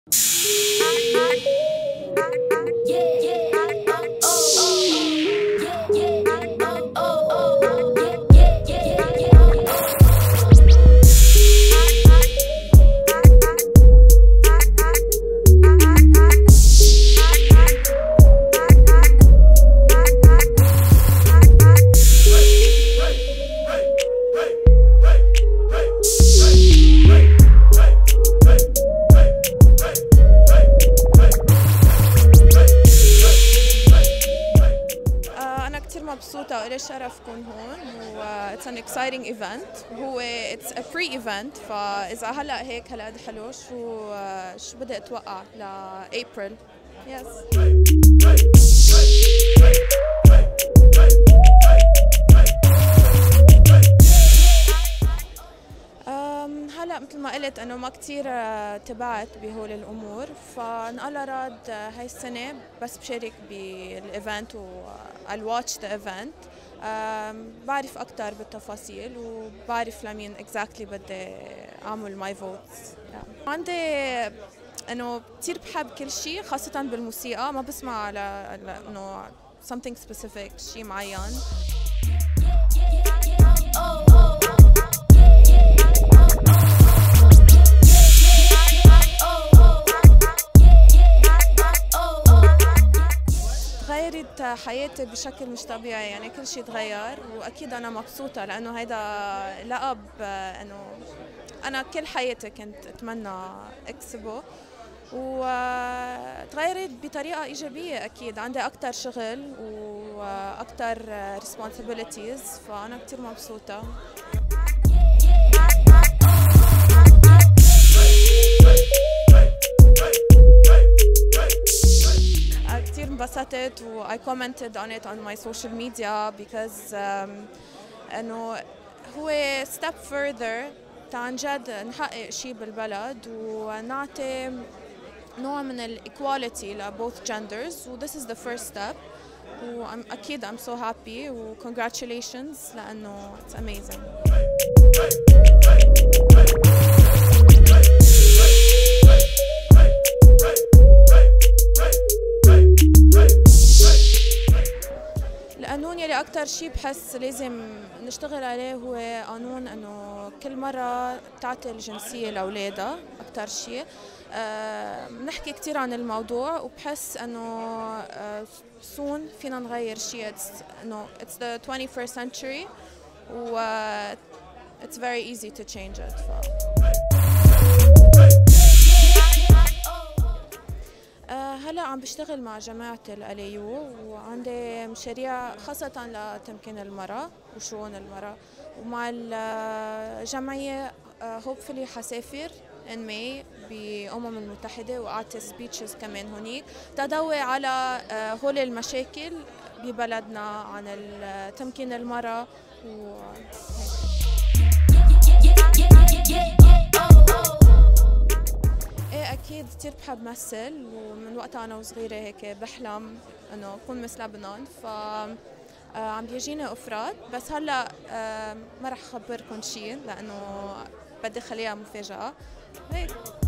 مبسوطة وإلي الشرف كون هون و it's an exciting event وهو it's a pre-event فإذا هلا هيك هالقد حلو شو بدي أتوقع لأبريل. Yes. هلا مثل ما قلت انه ما كثير تبعت بهول الامور فانقال راد هاي السنه بس بشارك بالايفنت والواتش ذا ايفنت. بعرف اكثر بالتفاصيل وبعرف لمين اكزاكتلي بدي اعمل ماي فوتس. عندي انه كثير بحب كل شيء خاصه بالموسيقى ما بسمع على انه something specific شيء معين. تغيرت حياتي بشكل مش طبيعي يعني كل شيء تغير واكيد انا مبسوطه لانه هيدا لقب انه انا كل حياتي كنت اتمنى اكسبه وتغيرت بطريقه ايجابيه. اكيد عندي اكثر شغل واكثر responsibilities فانا كثير مبسوطه. كثير انبسطت و I commented on it on my social media because انه هو step further عن جد نحقق شيء بالبلد ونعطي نوع من الايكواليتي ل both genders و this is the first step واكيد I'm so happy و congratulations لانه it's amazing. القانون يلي أكتر شيء بحس لازم نشتغل عليه هو قانون إنه كل مرة تعطي الجنسية لأولادها أكتر شيء. بنحكي كتير عن الموضوع وبحس إنه soon فينا نغير شيء. إنه it's the 21st century و it's very easy to change it. هلا عم بشتغل مع جماعة الأليو وعندي مشاريع خاصة لتمكين المرأة وشؤون المرأة ومع الجمعية hopefully حسافر in May بأمم المتحدة وأعطي speeches كمان هونيك تضوي على هول المشاكل ببلدنا عن تمكين المرأة أكيد كثير بحب مثل ومن وقتها أنا وصغيرة هيك بحلم إنه أكون مثل لبنان عم بيجيني أوفرات بس هلا ما رح أخبركم شيء لأنه بدي خليها مفاجأة هيك.